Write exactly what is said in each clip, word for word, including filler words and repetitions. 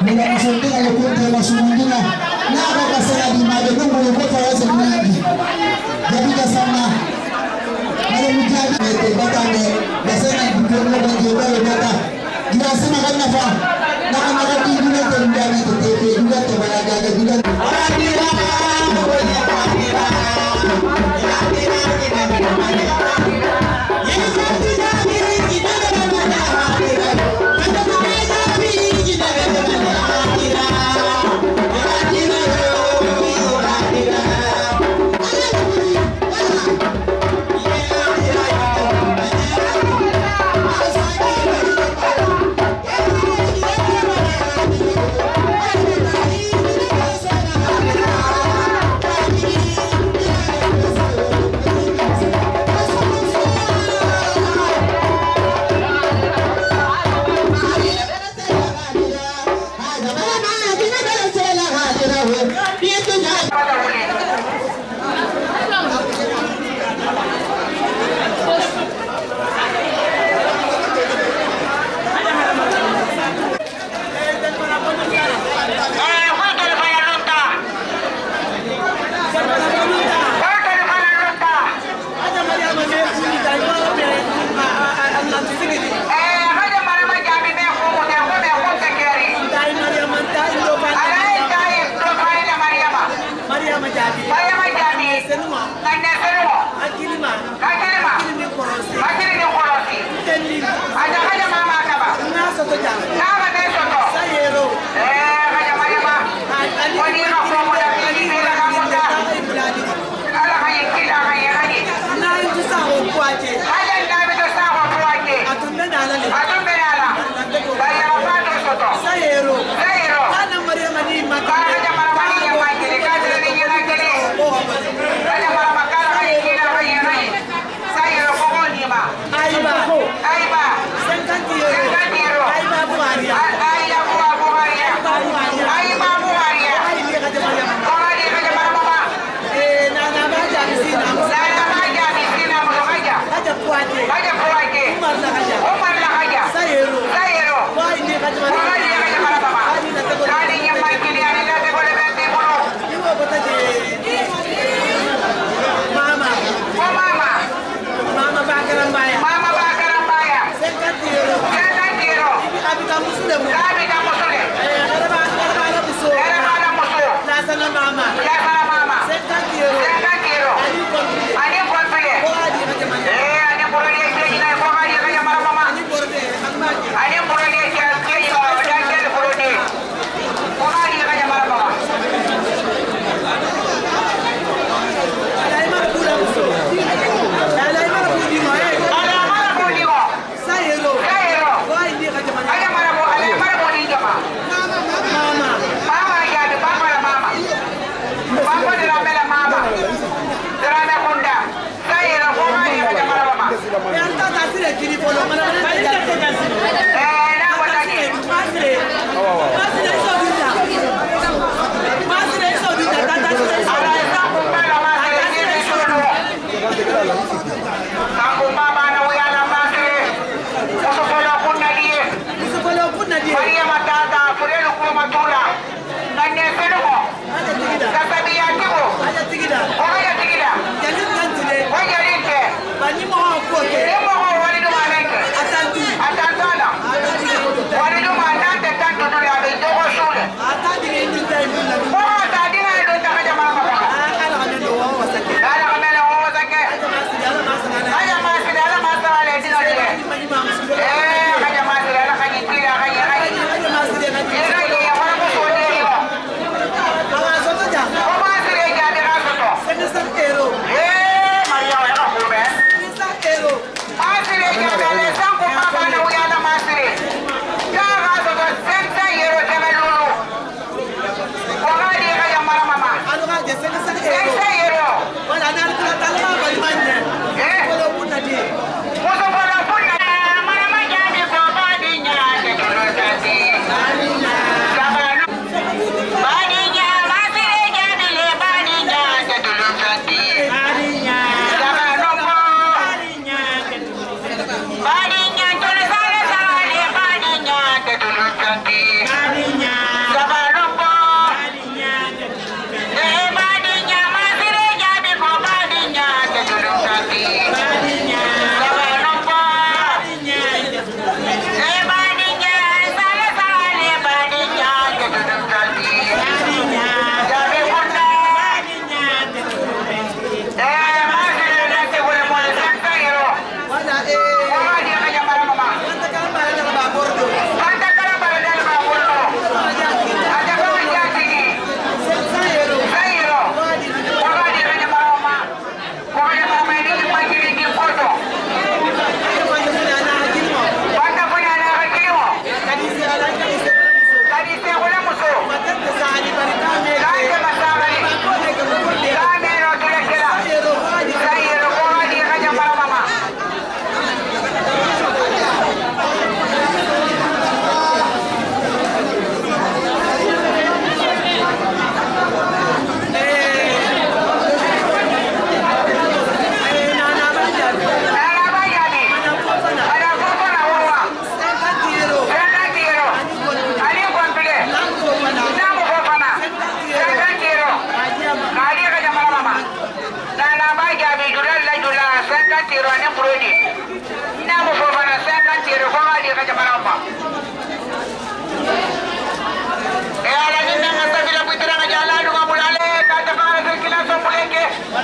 Nila kusunting ay kunti masumunod na nakakasala di magandang malukot para sa minagi. Jadi kasama kalau menjadi itu batangnya biasanya dibuat dengan juga bata. Biasa makan apa? Makan makan di juga terjadi itu T V juga terbalaga juga.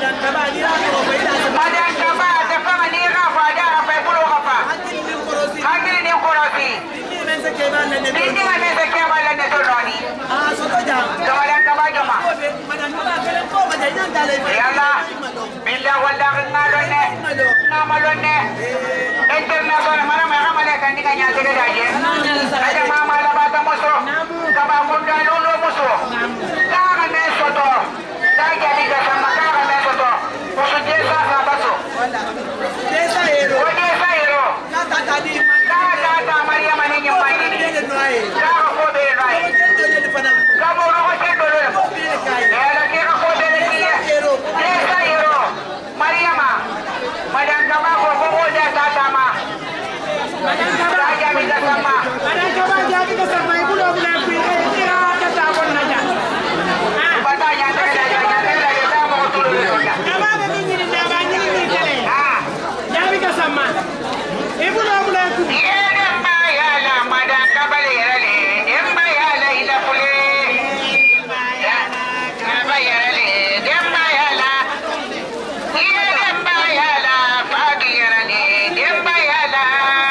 Madam Kaba ni ra ko fa ida. Madam Kaba da fama ni ra fa da ra fa bulo ka fa. Hakili ni korosi. Hakili ni korosi. Ni men se ke ba ne ne. Ni ma men se ke ba ne to roni. Ah so to ja. Da Madam Kaba jama. Madam Kaba kele ko ma dai nan dale. Yalla. Billa wala ngalone. Ngamalone. International mara ma kamale kan ni kanya tege daje. Ada mama la bata moso. Kaba munda lolo moso. Ka ne soto. Da jadi ka sama ka ne soto. Moso desa sa baso. Wala. Desa hero. O desa hero. Na tata di. Ka tata Maria mani ni mani. Ka ko be rai. Ka mo ro ko dole. Ela ke ko dole ni. Desa hero. Maria ma. Madam Kaba ko ko da tata ma. Madam Kaba jadi ka sama. Madam Kaba jadi ka sama ibu lo bulan pilih kira ka ta bon na ja. Ah. Bata ya ta da ya ta da ya ta mo tu lo. Kaba be ni ni da ba ni ni kale. Ah. Jadi ka sama. Ibu lo bulan ku. Yere ma ya la Madam Kaba le le. Emma ya la ila kule. Ya. Kaba ya le. Emma ya la. Yere ma ya la Fadi ya le. Emma ya la.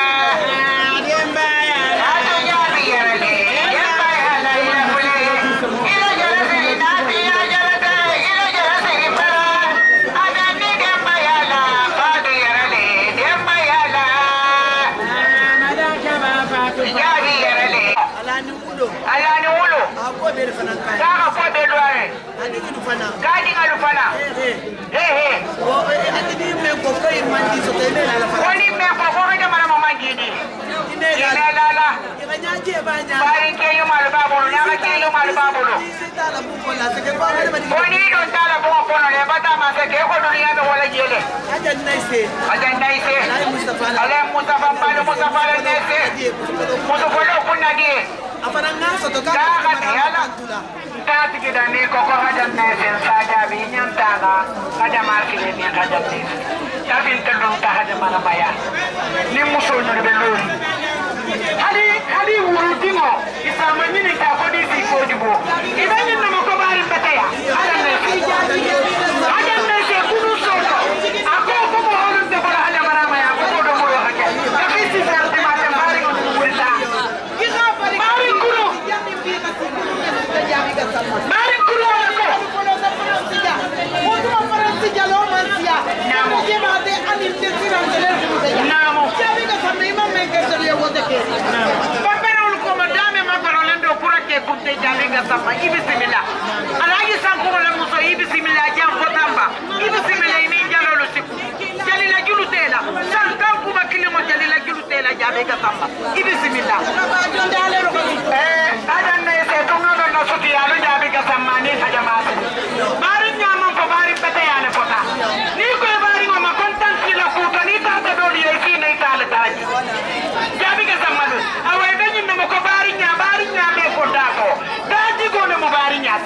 Alani wulo. Ako be fanan kai. Ka ko be doare. Ani ki fana. Ka di ngalu fana. Eh eh. Eh eh. O ani di me ko kai mandi so tele la la fana. Woni me ko ko ga mara mama gidi. Ine la la la. Ina nya je ba nya. Bari ke yo malu babulu na ke yo malu babulu. Sita la bu ko la se ke ba ha ba di. Woni don tala bu ko no le bata ma se ke ko duniya be wala jele. Ajan naise. Ajan naise. Ai Mustafa. Ale Mustafa Palo Mustafa naise. Mustafa lo kunna di. Afana ngaso to ka. Ka ka yala. Ta tigi da ni ko ko hajan naise saja bi nyanta na. Ada ma ki ni hajan naise. Ta bin ta don ta hajan mana maya. Ni muso no be lo. Hali hali wuru dingo. Isa manyini ka ko di si ko dibo. Idan ni na ko bari betaya. Hajan naise. Hajan naise kudu so. Ako ko ko hono te ko hajan mana maya ko do mo yo hajan. Ka fi si sa te ma te bari ko wurta. Bari kudu. Bari kudu ko. Untuk Faransi jalo mansia. Namo ke bade anil te siran tele kudu. Namo. Jabi ka samai ma men ke tele wo de ke. Papero lu komandame ma parolendo pura ke kunte jabe ga sama ibi simila. Alaji sanko la muso ibi simila jam fotamba. Ibi simila ini jalo lu siku. Jali la julu tela. Santan kuma kilimo jali la julu tela jabe ga sama. Ibi simila. Eh, ada na se tunga na suti alu jabe ga sama ni hajamata. Bari nyama ko bari pete yale fota. Ni ko bari ngoma kontan kila ku ni ta ta doli yeki nei tale taji. Jabe ga sama lu. Awai benyi na ko bari nya bari nya me fota ko. Daji go na mo bari nya.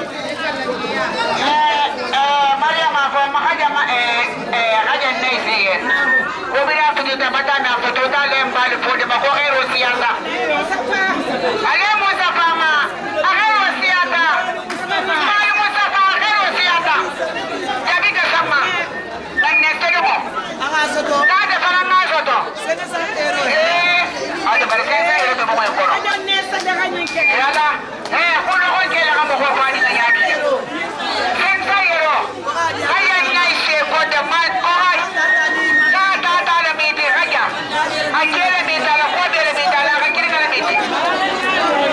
Eh eh Mariama ko ma hajama eh eh hajan nei siye. Ko bila tuju ta bata na foto ta le mbali fode ba ko hero siyasa. Ale Mustafa ma ahero siyasa. Mali Mustafa hero siyasa. Jabi ka sama. Dan ne tele ko. Aha soto. Na de fara na soto. Sene sa hero. Eh, ada barke na hero to mo ko. Ajan ne sa daga nyike. Yala. Eh, ko no ko ke la ko ko fani na yadi. Sen sa hero. Aya ina ise ko da ma ko ai. Ta ta ta la mi de raja. Akere mi ta la ko de mi ta la ka kiri na mi.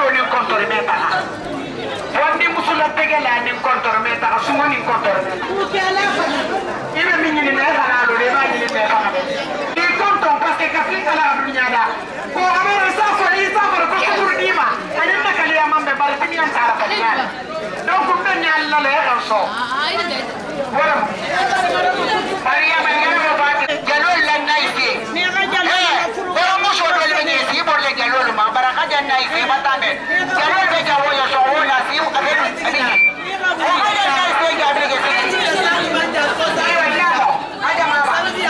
lo ni kontor meta wandi musula tegela ni kontor meta sumo ni kontor ibe minni ni na lo le ba ni ne fa ni kontor parce que kafin ala dunya da ko amara sa fa ni sa fa ko ko dima anenda kali amambe bar tini an tara kaliya donc ko ben yalla le so wala Maria Maria ba jalol la naisi ni ga jalol ko mo so do le ni si bor le jalol ma baraka jan naisi batame jalol be jawo yo so wala si o abe abi o ga jan naisi ga abi ke si aja ma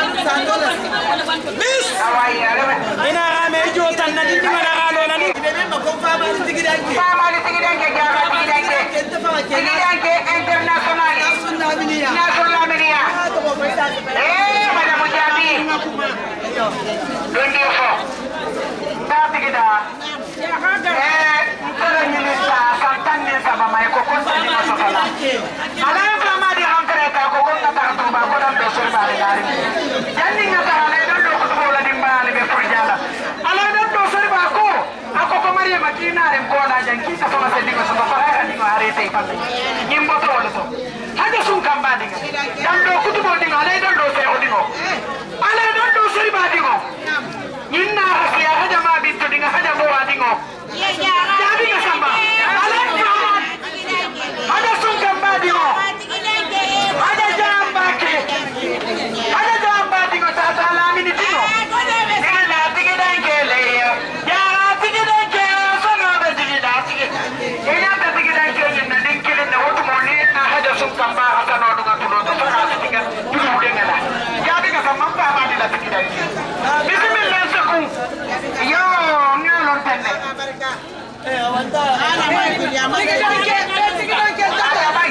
bis awai ale ina ga me jo tan na di ma na ga lo na ni Fama di tigidanke ga tigidanke tigidanke international national media eh pada mujabi dunia fo tapi kita eh kalau ni sa santan ni sa mama ko ko ni masala ala fama di hankre ka ko ko ta to ba ko dan besor ba dari jadi ngata ala don do ko la di mbale be furjala ala don do sor ba ko ako ko Maria makina ren ko na janki ta fama se digo so ba ha ni are te pa nyimbo to wala so haja sun kamba dinga dan do kutubo dinga ala don do se odingo ala don do sor ba dingo inna hasiya haja ma bitu dinga haja bo adingo jadi ka samba ala haja sun kamba dingo haja jamba ke haja jamba dingo ta ta la mini dingo ina tigidanke le ya tigidanke sono be tigidanke ina be tigidanke ni dinkile na wotu moni na haja sun kamba hata no dunga tulo to ka tiga tulo denga la jadi ka samba ba ma di la tigidanke bismillah sakum yo ngalo tenne eh wanda ala mai ya mai tigidanke tigidanke ala mai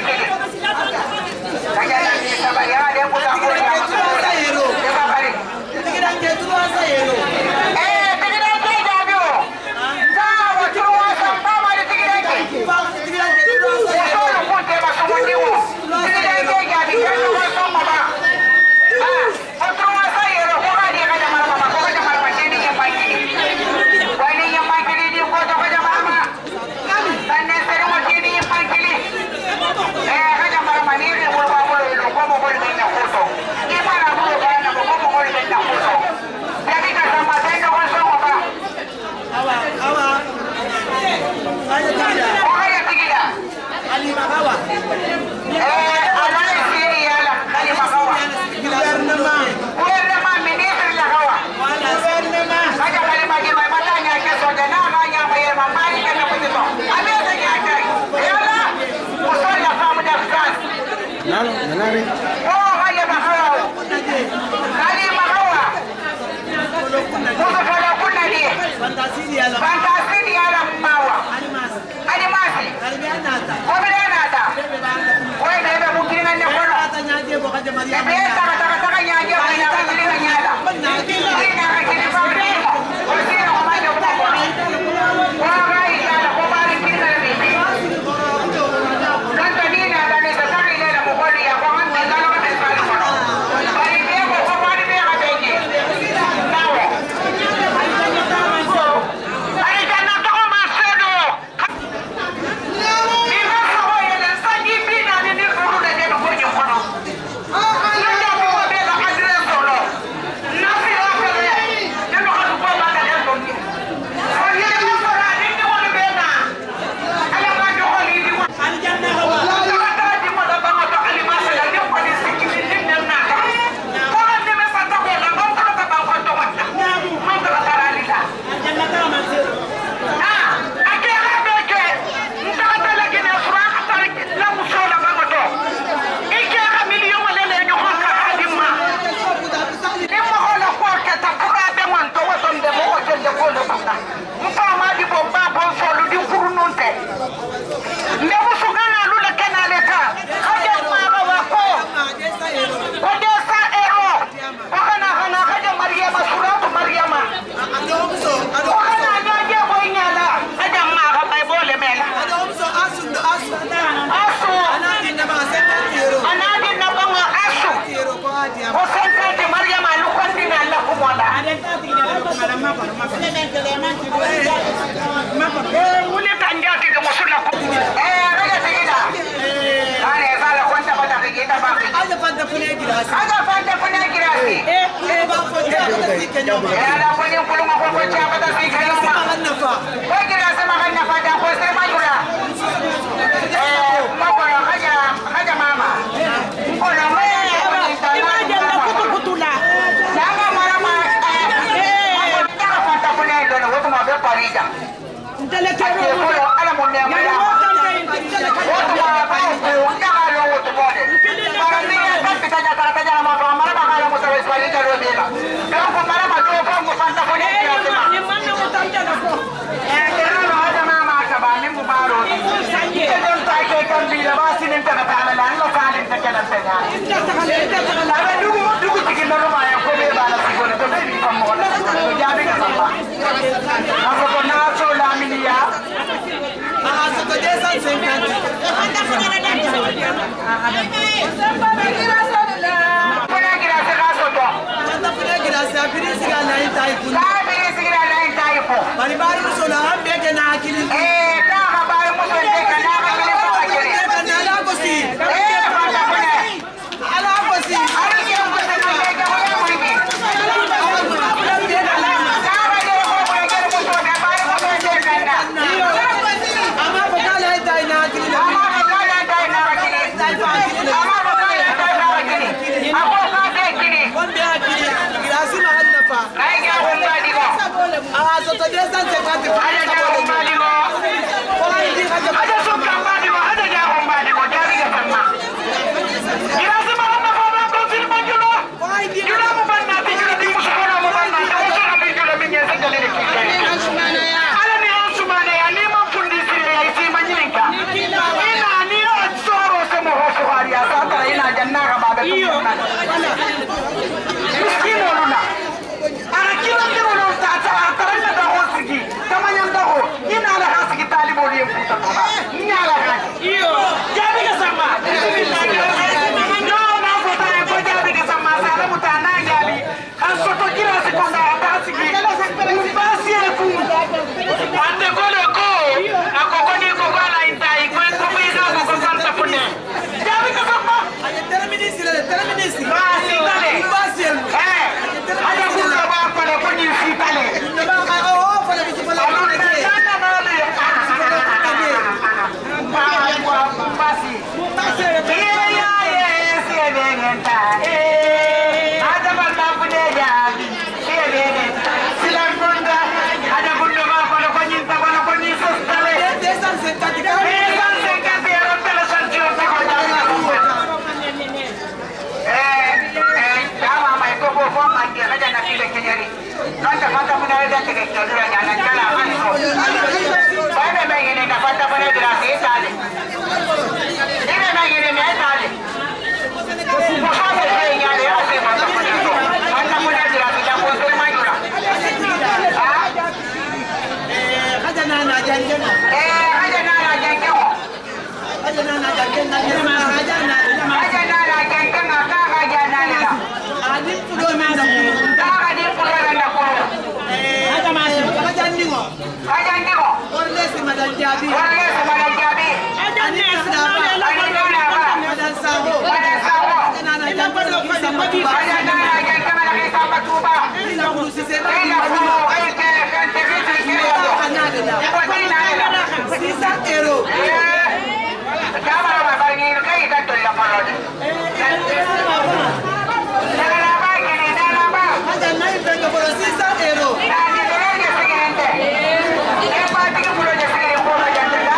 kaya ni sabaya dia punya punya sayro coba balik tigidanke tu sayro eh tigidanke jabio sawa chuwa samba mari tigidanke tigidanke tu sayro pun te masuk mondiwo tigidanke jadi kalau sama ba ah otro sayro ko dia kada mara mama ko kada mara ni yang pagi wani yang pagi ni ko to kada mama dan ne sero ni yang pagi eh kada mara mani ni mo ba mo lo ko mo ko ni na foto ni para mo ba na mo ko mo ko ni na foto jadi ka sama tendo ko so mo ba awa awa ayo tigida o ayo tigida ali magawa eh ala siri ala ali magawa gubernama gubernama ministro la gawa gubernama aja kali bagi mai matanya ke so de na na nya mai mama ni kana putito ame ta nya kai yala usoya famu da France nalo nalari oh haya magawa ali magawa muso kala kunna ni fantasini ala fantasini ala mawa animasi animasi alianata oberanata wewe ndio mukirina ni kono atanyaje boka de Maria ebe taka taka taka nyaje bana kile nyala bana kile kile bana osira kama ndio kwa kwa rai ala kwa bali kile bibi kanta nini ndani sasa ile na mkodi ya kwa mtu ndani kama pale kono bali ndio kwa bali ndio kabeki nawe ali kana to masedo ni maso ya sangi bina ni ni kuru de de kwa nyokono ah ala fanta fune girasi aga fanta fune girasi eh eh ba ko ta ta fi kenyo ba ya la ko ni kulu ma ko ko cha ba ta fi kenyo ma ma ganna fa ko girasi ma ganna fa da ko sai ma jura eh ma ko haja haja mama ko na ma ima janda kutu kutula daga mara ma eh ta fanta fune do no ko ma be parija ntele kero ko ala mo ne ma ya ko ma ba ko daga lo to bode para mi ya ka pita ja ka ta ja ma ko mara ba ka mo sa iswali ta ro bela ko ko mara ma do ko mo fanta fune ni manna mo tamja na ko eh kero haja mama ka ba ni mu baro sanje don ta ke kan bi la ba sinin ta ta ala lan lo ka din ta kana ta ya inta takale inta takale ala dugu dugu tikin no ma ya ko be ba la ko to be bi ko mo la ko ja be ka samba ako ko na so la milia ah so to je san cinquante fanta fune na dan puna gira se ka so to fanta fune girasi a biri siga na ita iku ka be sigira la en tai ko bari bari so la ambe ke na akili eh ka ha ba mo so te kana ka le ko ka kire na ala ko si eh fanta fune ala ko si ala ke mo te na ke ka mo ya mo ni ama ko kala ita ina akili na ama ka la dai na rakini ama ka la dai na rakini ako ka be kini wanda akili girasi ma ganna fa ai ga ko ba di ko ah so to je san cinquante ada ja ko ba di ko ko ai di ka ja ada so ka ba di ko ada ja ko ba di ko dari ga sama gira se ma na ko ba ko fil ma julo ko ai di julo mo ban na ti julo di mo so na mo ban na ko so na bi julo mi ne se dale ki ala ni osmane ya ni mo fundi sire ya isi manyilinka ina ni o soro se mo ho so hari ya sa ta ina janna ga ba be to na kino luna ara kino kino lo ta ta taranga da hosigi tamanya da ho ina la hasigi talibo ni puta ba ina la ga iyo jabi ga sama no na ko ta ko jabi ga sama sala mutana jabi an so to kira se ko da ta sigi basi e ku ande ko le ko akoko ni ko bala intai ko ko bi ga ko fanta fune jabi ga sama ane terminisi le terminisi basi tale basi eh ada ku ba ko le ko ni si tale no ba ka o fa le bi fa le alun na na na le ba ko basi basi ya ya ya si e be ngenta eh ada ba na fune jabi si e be ngenta silan bunda ada bunda ba ko ko ni ta ko ni so tale de san cinquante ka eh san se ka te ro tele san ti o ta ko ja eh eh dama mai ko ko ko ma ke haja na kile kenyari non ta fata muna da ke ke dura ya na kala an so ba da mai ne ka fata muna dura sai tale ina mai ne mai tale ko ha ba ke ya ne ya sai fata muna so fata muna dura da ko sai mai dura eh haja na na janjen eh haja na na janjen haja na na janjen na ma haja na haja na na janjen ma ka haja na na ani pudo me na ku ka haja pudo na ko eh haja ma haja ndingo haja ndingo orle si madan jabi orle si madan jabi haja ne na ba ani na ba madan sawo madan sawo na na janjen ki sa ma ba haja na na janjen ma ki sa ma tuba ina ku si se ba ina ku ai ke kan te ki ki ko kanada da ko ni na na six euro eh kama ba ba ni kai ka to la parode na ba ki ni na ba haja na ibenga por six euro na ni ni ni sigirente e pa ti ki pulo je sigire ko na jante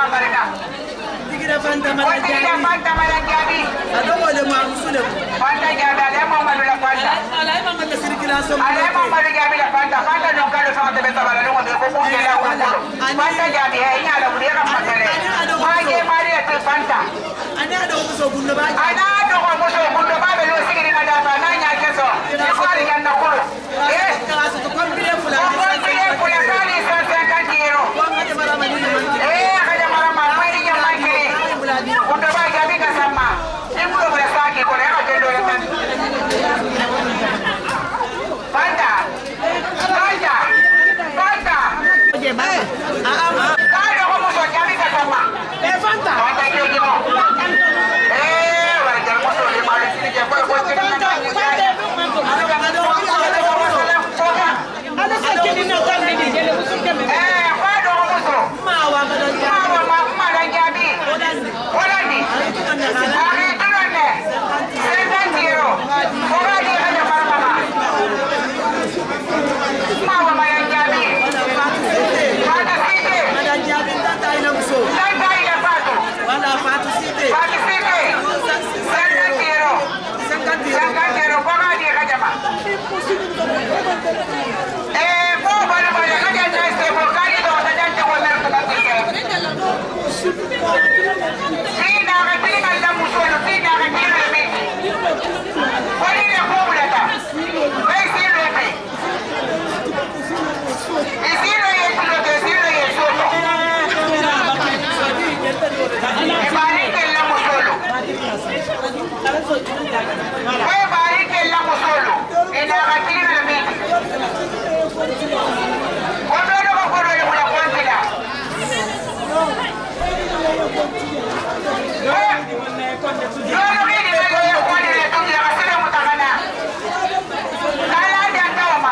barika. Tigira Fanta Mala Jabi. Tigira Fanta Mala Jabi. Ado wole ma musule. Fanta Jabi ale Muhammadu la Fanta. Ala ma ngata circulation. Ale Muhammadu Jabi la Fanta. Fanta no kalo fa de beta bala no de ko ko ke la ko. Fanta Jabi e nya la bude ka matele. Ma ke mari e Fanta. Ana ado muso bunno ba. Ana ado ko muso bunno ba be lo sigiri na da ba na nya keso. Ni ko ri na ko. Eh, kala so ko mbire fula. Ko mbire fula kali so cinquante euro. Eh, kaja mara ma mai nya mai kiri. Kundo ba Jabi ka sama. Ibu lo boleh sakit ko le ka tendo le tan. Fanta. Fanta. Fanta. Oje ba. Ah ah. Kado ko muso Jabi ka sama. Eh Fanta. Fanta ke mo. Eh, wala jang muso le mari sini je ko ko sini. Fanta. Fanta. Ada sakit ni nak ambil ni jadi musuh kami. Eh, kado ko muso. Mawa ba do. Mawa ma ma dan Jabi. Wala ni. Ari tunane. cinquante euro. Ora di aja mama. Mawa ma dan Jabi. Fanta sini. Ada Jabi tata ina muso. Tanta ila Fatu. Wala Fatu site. Fatu sini. cinquante euro. cinquante euro. Ora di aja mama. Eh, po bala bala kaja este por kali do ta jante ko mer ko tike. Sina ka tinga la musono, sina ka tinga le meti. Wali le ko bulata. Wei sino e pe. E sino e tulo de sino e solo. E bari ke la musolo. Wei bari ke la musolo. E na ka tinga le meti. Cuando no me acuerdo de una cuantía. Yo no vi ni me lo de Juan y de todo, la basura de Mutagana. Nada de Antoma.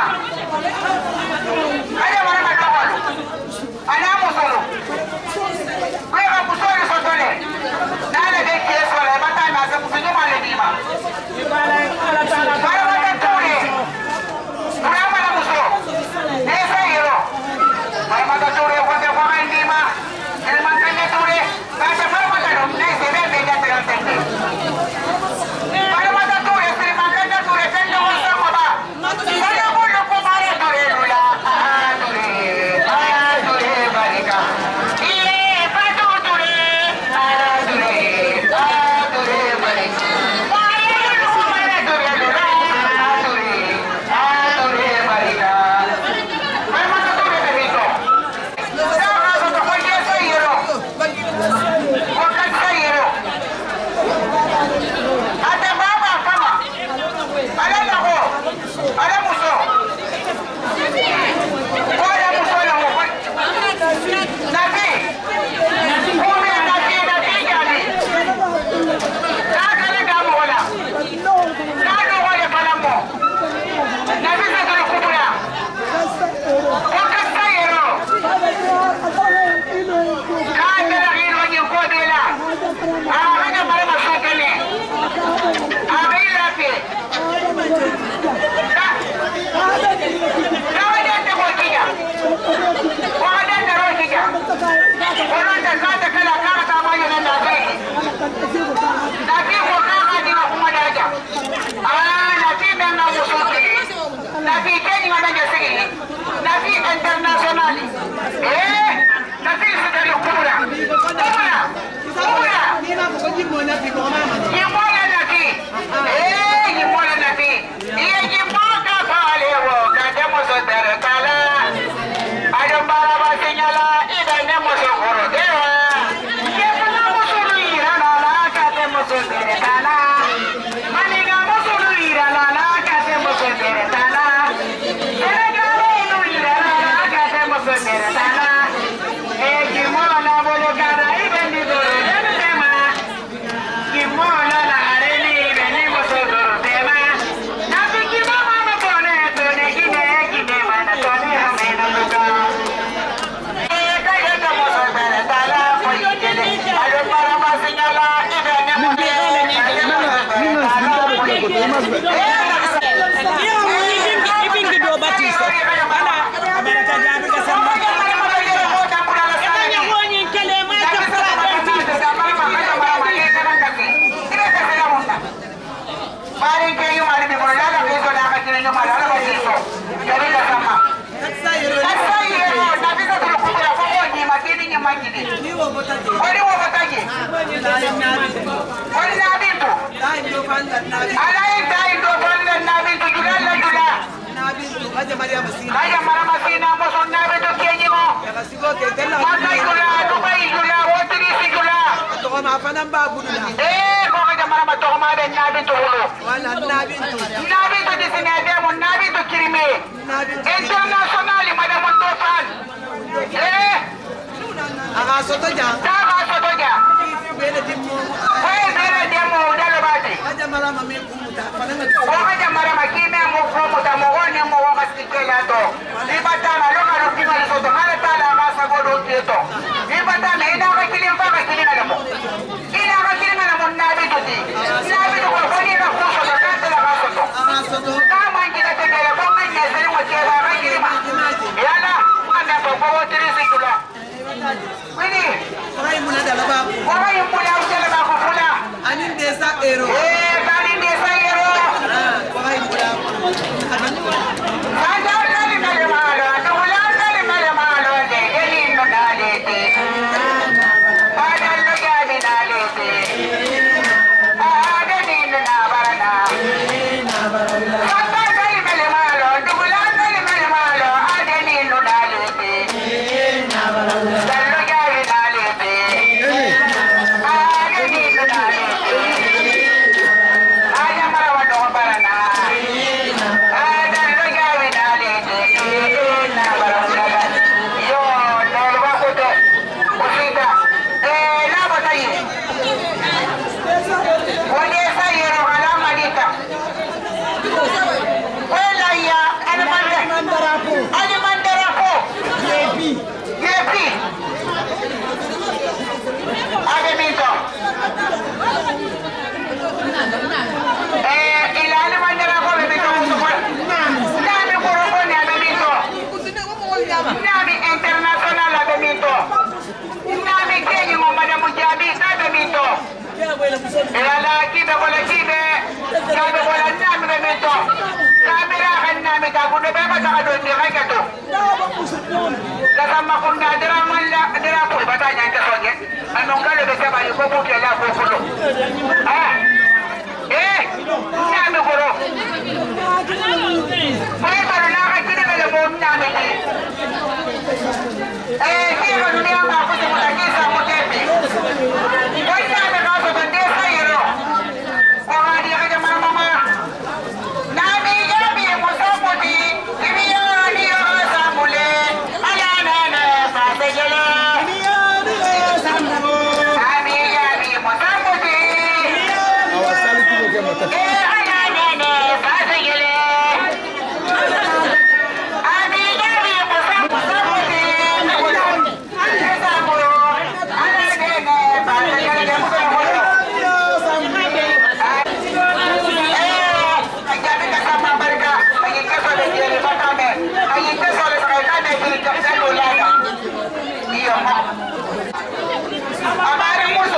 Hay que ponerme el óvalo. Andamos solo. Luego puso el sotole. Nada de que eso, le matan más, se puso yo mal de Dima. Para matar Turi. Programa la musó. Ese hero. Para matar Turi, cuando juega en Dima. El mantener Turi. Para para matar un mes de verde ya te lo entendí. Para matar Turi, si mantener Turi, tengo un saco va. Para volver a comer Turi, Lula. Ah, Turi. Ah, Turi, marica. Y para tu Turi. Ah, Turi. Ah, Turi, marica. Para comer Turi, Lula. Ah, Turi. Ah, Turi, marica. Para matar Turi, perrito. Internacional. Eh, nafi sedari kubura. Kubura. Kubura. Yimola nafi. Eh, yimola nafi. Iya yimoka pale wo kademo sodere kala. Ado bara basinyala ida nemo sokoro dewa. Yepuna musulu irana la kademo sodere kala. Maniga musulu irana la kademo sodere kala. bakide. Ori wo bataki. Ori na bintu. Alai dai do banda na bintu jula la jula. Na bintu aja Maria Masina. Aja Maria Masina mo son na bintu kenyi mo. Mata jula Dubai jula wotri si jula. To ma fanan ba budula. Eh ko aja Maria ma to ma ben na bintu hulu. Wala na bintu. Na bintu disine demo na bintu kirime. International madam Ndofan. Eh aga soto ja. Aga soto ja. Bele dimo. Eh bele dimo dalo bati. Aja Maria ma me kumuta. Ko aja Maria ma kime mo kumuta mo woni mo wa kasikela to. Ibatana loka rupima soto mala tala masa godo tieto. Ibatana ina ka kilim pa ka kilim na mo. Ina ka kilim na mo na bintu ti. Na bintu ko woni na ko soto kanta la soto. Aga soto. Kama ngina tegele ko ngine sele mo chela ka kilima. Yana anda to ko wotri sikula. Wini. Orai muna dala ba. Orai muna dala ba ko fula. Anin desa ero. Eh, anin desa ero. Ah, orai muna. Ada dali male malo, to wala dali male malo de elin no dale te. Ada lo gabi dale te. Ada din na barana. Ada dali male malo, to wala dali male malo, ada din no dale te. Dallo gabi dale te. Ada din no dale te. Ada marawa do barana. Ada lo gabi dale te. Na barana. Yo, no lo va a poder. Usita. Eh, la batalla. Oye, esa hierro la manita. Hola ya, Alemandarapo. Alemandarapo. Yepi. Yepi. Ademito. Eh, el Alemandarapo me pidió mucho por. Dame por un Ademito. Nami internacional Ademito. Nami Kenya mo madam Mujabi Ademito. Ela kibe wala kibe. Kabe wala nami Ademito. Kamera kan nami ka kuno ba ka ka don ni ka to. Kasama kun na dira man la dira ko batanya ka soge. Anong ka le ka ba ko ko kela ko kuno. Ah. Eh, nami goro. Ay para na ka kini ka mo nami. Eh, kaya dunia ma ko mo ta kisa mo tepe. Hoy nami ka so bande sa hero. O ari ka mama mama. Nami gabi mo sa poti. Ibiya ni o sa mule. Ala na na sa tegele. Ibiya ni o sa mule. Nami gabi mo sa poti. Awasali tumo ke mata. Eh ala na na sa tegele. Ami gabi mo sa poti. Amare muso.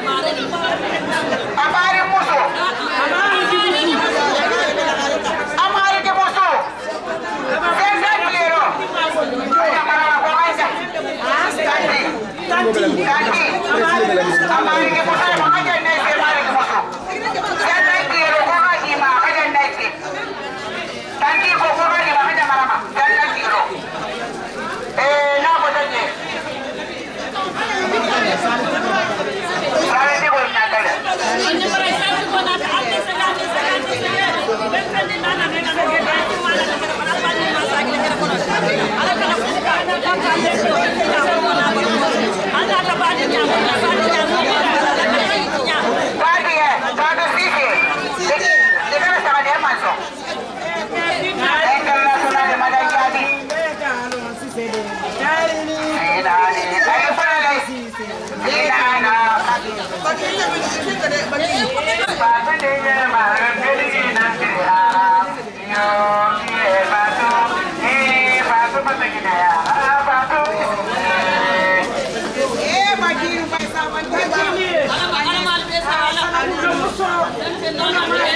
Amare muso. Amare ke muso. Sesa quiero. Oya para la comedia. Tanti. Tanti. Tanti. Amare ke muso mo ka jenne se amare ke muso. Sesa quiero ko ka di ma ka jenne se. Tanti ko ko ka di ma ka jenne marama. Sesa quiero. Eh na ko tanye. Sabe digo en Natalia. Oye, por ahí está con la arte se la se la se. Ven prende nana que la que va a tomar la que para para más aquí que la conoce. Ahora que la música no está caliente, la vamos a ver. Anda la parte ya, la parte ya, la parte ya. Parte ya, parte sí sí. ¿De qué está de manso? Internacional de Madagascar. Ayo para la Inana. Papa de Mara Pelina Kira. Yo quiero pato. Eh, pato patakina ya. Pato. Eh, bagi pesa bagi. Ala ala mal pesa ala. No no mal.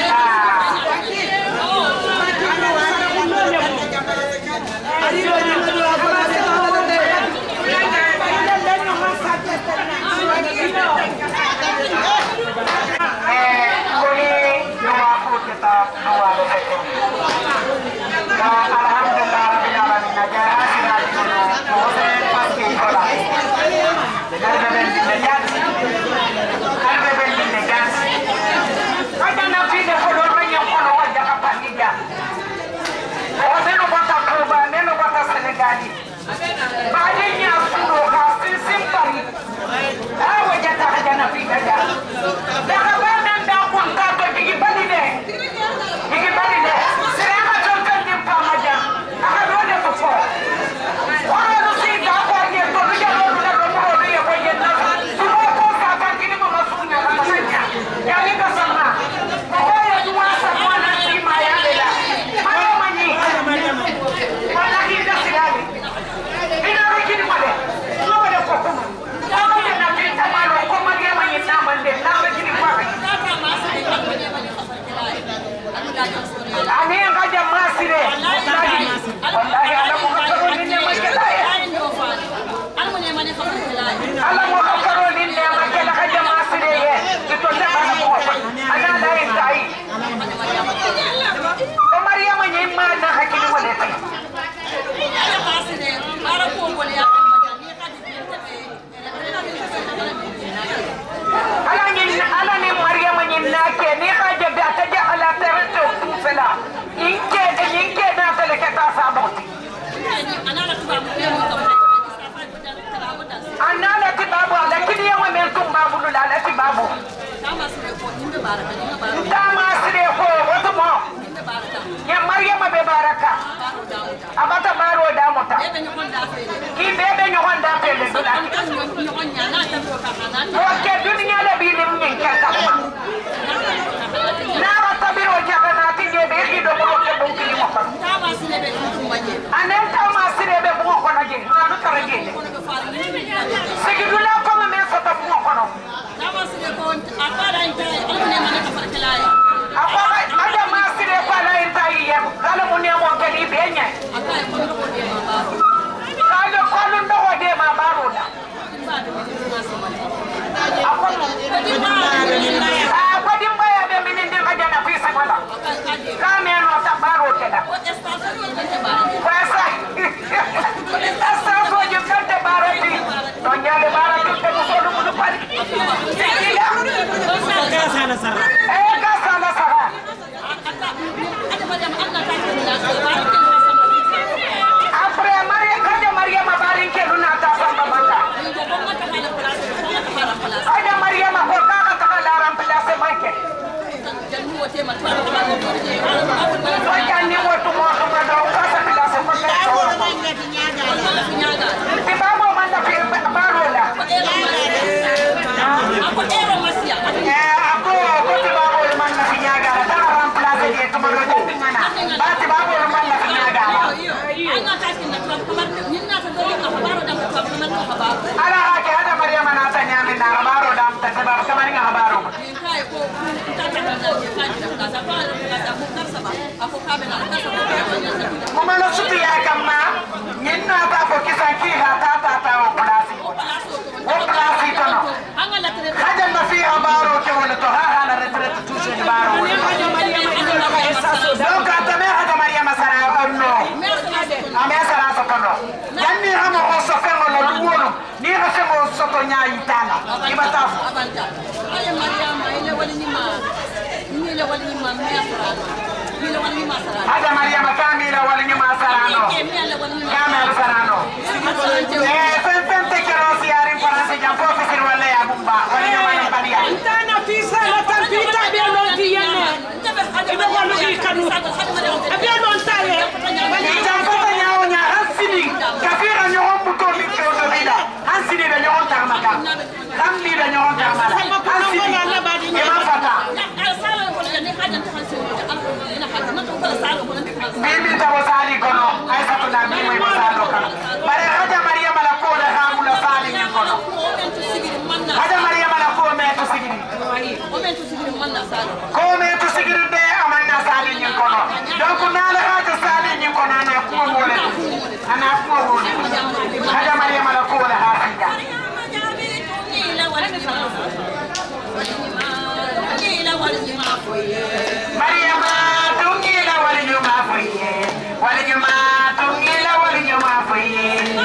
Ari ari sababu kama ni habari. Kuma na suti ya kama nyinna ta ko kisanki hata ta ta o plasi. O plasi tono. Haja na fi habaro ke wala to ha ha na retret tuso ni baro. Donc atame haja Maria Masara onno. Ame sara so kono. Yanni hamo o so fermo lo duono. Ni ha femo so to nya itana. Ibata. Aya Maria ma ile wali ni ma. Ni ile wali ni ma me sara. Haja Maria Makamila wali nyuma sarano. Kama sarano. Eh, pente che rosi ari farase già poco si wale ya bumba. Wali nyuma ni badia. Intana pisa la tampita bia non tiene. Ibe walu ikanu. Abia non tale. Già poco nyao nya hasini. Kafira nyoho mbuto mi kyoto vida. Hasini be nyoho tarmaka. Kamli be nyoho tarmaka. Hasini. Ema fata. Bibi tawasali kono ay satuna mi moy masalo kan bare Haja Maria mala ko la hamula sali ni kono Haja Maria mala ko me to sigiri o men to sigiri manna salo ko me to sigiri de amanna sali ni kono donc na la Haja sali ni kono na ko wole ana ko wole Haja Maria mala ko la hafija Maria ma tungila wali nyuma foye wali nyuma tungila wali nyuma foye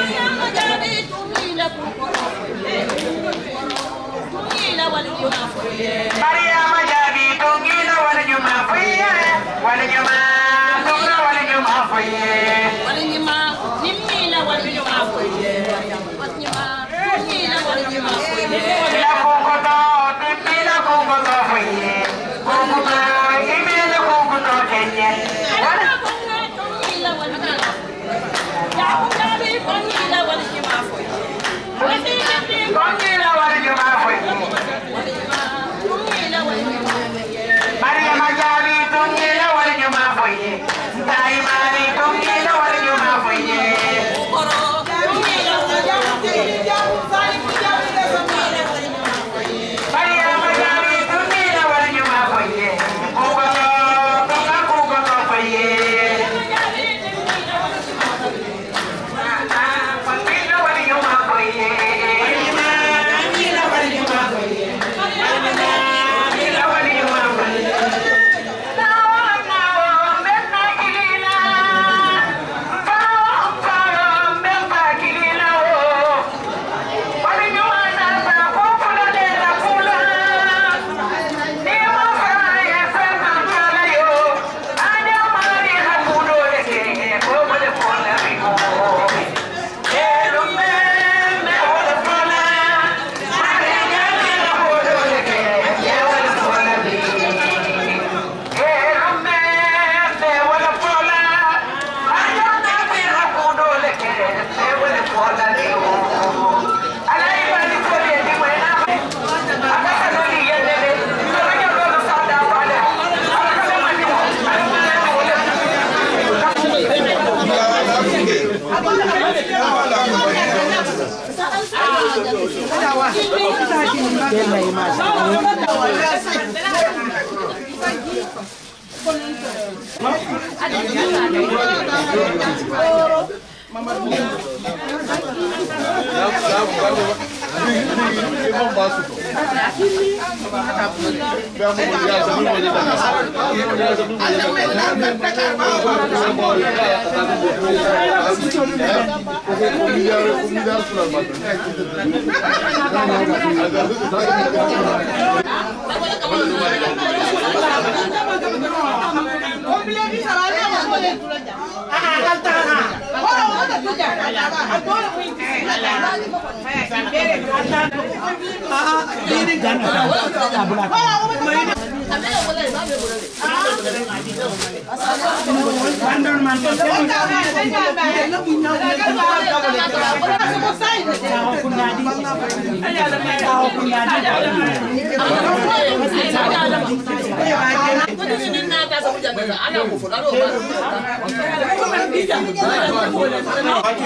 Maria ma jabi tungila wali nyuma foye wali nyuma tungila wali nyuma foye wali nyuma nimila wali nyuma foye wali nyuma tungila wali nyuma foye la kokoto tungila kokoto foye kokoto imele kokoto kenye wala tungila wali nyuma ya kujabi tungila wali nyuma foye tungila wali nyuma foye Maria Majabi tungila wali nyuma foye Dai mari tungila wali nyuma foye Maria Majabi tungila wali nyuma foye Kugoto tunga kugoto foye Tungila wali nyuma foye Tungila wali nyuma foye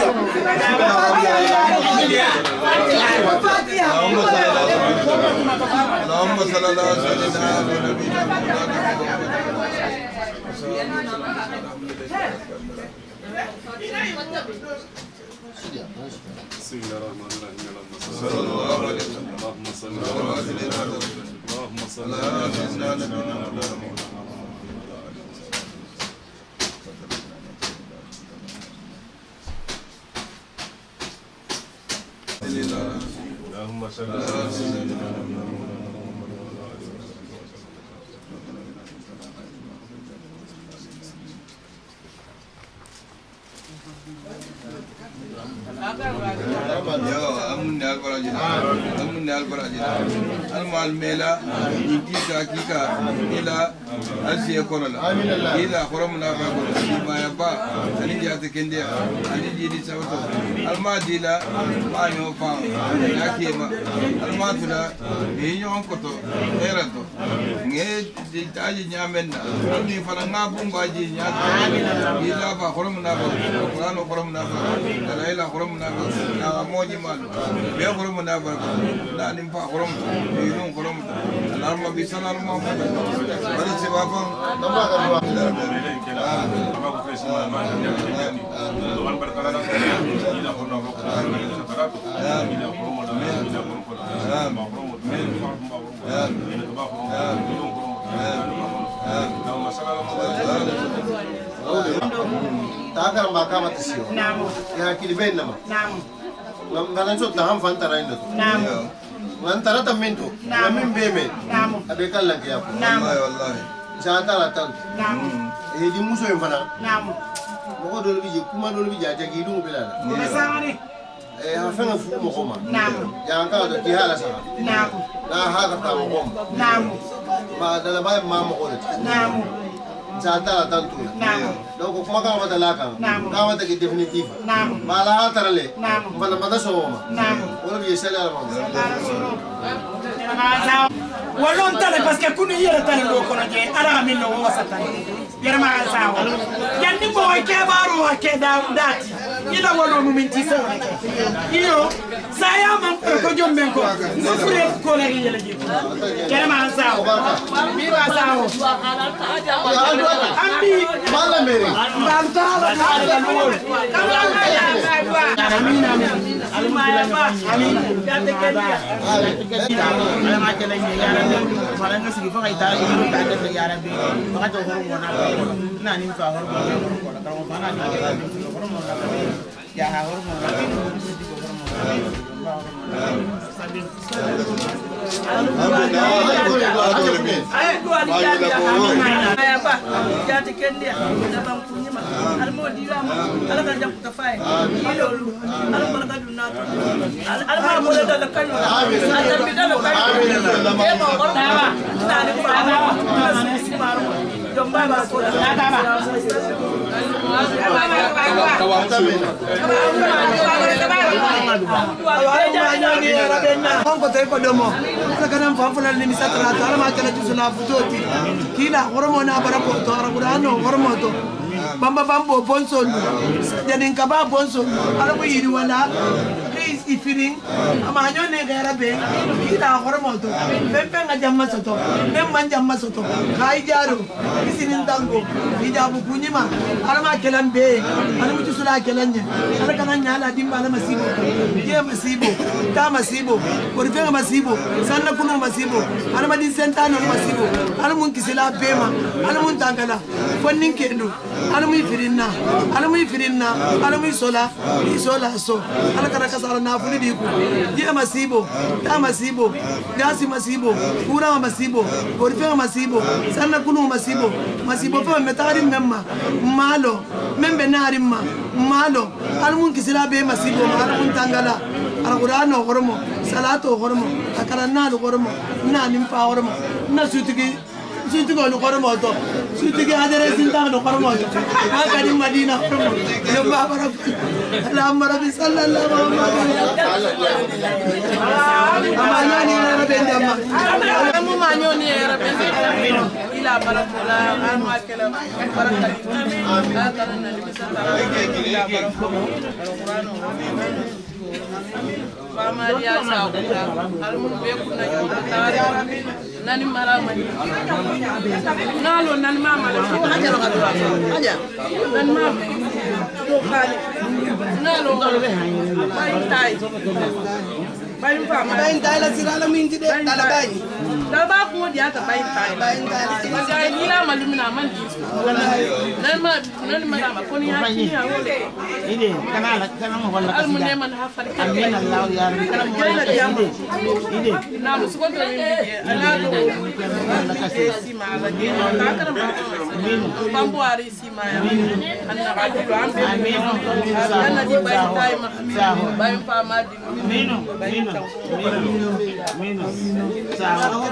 Fatia. صل على سيدنا ونبينا بسم الله الرحمن الرحيم صلى الله عليه وسلم اللهم صل على سيدنا اللهم صل على سيدنا نبينا اللهم صل على سيدنا يا أمن البراجين أمن البراجين المال ميلا يكيكا كيكا إلى أسيا كورولا إلى خرمنا بقول ما يبا أني جات كنديا أني جيدي سوتو المال ديلا ما يوفا ياكيما المال تلا ينيون كتو هيرتو نيجي تاجي نعملنا أني فرنا بومباجي نعمل إلى بخرمنا بقول قرآن خرمنا بقول لا إله خرمنا بقول لا موجي مالو بيا خرمنا بقول لا نمفا خرم ينون خرم الأرما بيسنا الأرما بس سبابا takar makama tisio Naam. ya kiliben nama Naam. ngalan so taham fantara indo Naam. ngantara taminto Naam. namin beme Naam. abe kallan ke yapo Naam. والله jata la tan Naam. e di muso en fana Naam. moko dol bije kuma dol bije jagi dum bilala Masangani. e ha fanga fu mo koma Naam. ya ka do ti hala sa Naam. na ha ka ta mo koma Naam. ma dala bay ma mo ko Naam. jata la tan tu Naam. donc kuma ka mata la kan Naam. ka mata ke definitive Naam. ma la ha tarale Naam. bana mata so ma Naam. wala bi sala ma Walon tale parce que kunu yere tale do kono je ala min no wasa tale yere ma sawo yanni bo ke baro ke da dati ila wono mu min ti sawo iyo saya man ko jom men ko no fure ko la yele je yere ma sawo mi ba sawo ambi mala mere bal ta la ta no amin amin amin ya te ke ala ma kala ni yara be wala nga sigi fa ita yi ta de yara be ma to horo mo na ko na ni fa horo mo ko ka mo bana ni horo mo na ya ha horo mo na ko horo mo ay ba jati kendia na bang kunyima al mo di ma ala ka jam ta fay ilo ala ma ka dunna al ma mo da la kanyo ala bi da la kanyo e mo ko da ba na ni fa ba na si maro jom ba ba ko da ba ba Kongo te ko domo ala kana fanfala ni misatra ala ma kala tusuna futoti kila horomo na bara ko to ara gurano horomo to bamba bambo bonso jadi kaba bonso ala ko yiri wala is ifiring ama hanyo ne gara be kila horomo to bembe nga jamma soto mem man jamma soto kai jaro isinin dango hijabu kunyima ala ma kelan be ala mu tusula kelanya ala kana nyala dimba ala masibo ye masibo ta masibo korifenga masibo sanna kuno masibo ala ma din sentano masibo ala mun kisila bema ala mun tangala fonnin kendo ala mu firinna ala mu firinna ala mu sola isola so ala kana kasala na fuli di ku ye masibo ta masibo gasi masibo kura masibo korifenga masibo sanna kuno masibo masibo fa metari memma malo membe narimma malo ala mun kisila be masibo ala mun tangala ala qur'ano horomo salato horomo akara nalu horomo na nimfa horomo na sutigi sutigi no horomo to sutigi adere sinta no horomo to akadi madina horomo yo baba rabbi allahumma rabbi sallallahu alaihi wa sallam amani ya rabbi ndama amu ma nyoni era be ila barakola anu akela barakati amin akala na libisa ila barakola qur'ano Maria sa almun be kunna tawari nani marama nalo nani mama aja aja nani mama to khali nalo bay tay bay pa bay tay la sirala minti de dala bay dala ba ko dia ta bay tay bay tay bay ni la malumina man di nani ma nani marama ko ni hakki ya wole ide kana la kana mo wala almun ne man hafari amin allah ya rabbi ide nalo su ko to ni ala do ala kasi sima ala ni ta kana amin bambu ari sima ya anna ba do amin anna di bay tay ma bay pa ma di amin amin amin sawa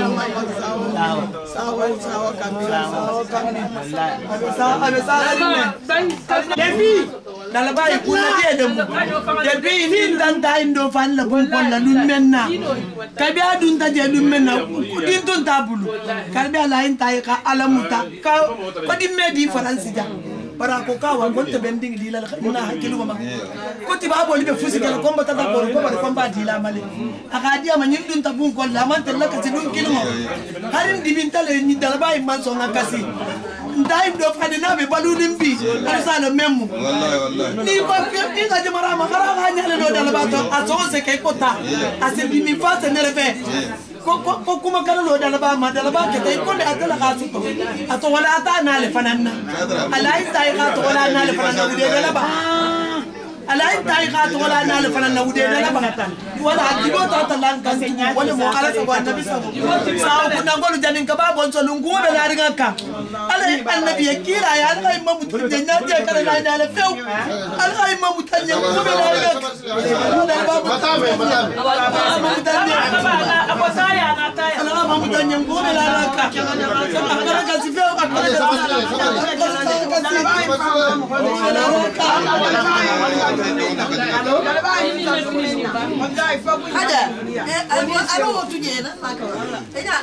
sawa sawa sawa kamila sawa kamila sawa sawa devi dala bay kuna de dem devi ni dan tay ndo fan la bon bon la dun menna kabi adun ta je dun menna din ton tabulu kabi ala in tay ka alamuta ka ko di medi france ja para ko ka wa gonta bending di la na hakilu ma ko ti babo libe fusi gala komba tata ko ko ba komba di la male aka dia ma nyin dun tabun ko la man tella ka ti dun kilu harin di bintale ni dala bay man so ngakasi ndai do fade na be balu nimbi arsa no memu wallahi wallahi ni ko ni ka jamara ma kara ga nyale do dala ba to aso se ke kota ase bi mi fa se nerve ko ko kuma kala lo dala ba ma dala ba ke tay ko le atala ka su ato wala ata na le fananna alai tay ka to wala na le fananna ude dala ba alai tay ka to wala na le fananna ude dala ba wala dibo ta ta lan kan wala mo ala sa wa nabi sa sa ko na ngolu janin ka ba bon so lungu be la ringa ka ala annabi yakira ya ala imam mutun nya je kala na na le few ala imam mutun nya ko be la ringa ala ba batame batame apa saya na tay ala imam mutun nya ko be la ringa ka akara ka si few akara ka Ada, aku aku waktu je nak makan. Tidak.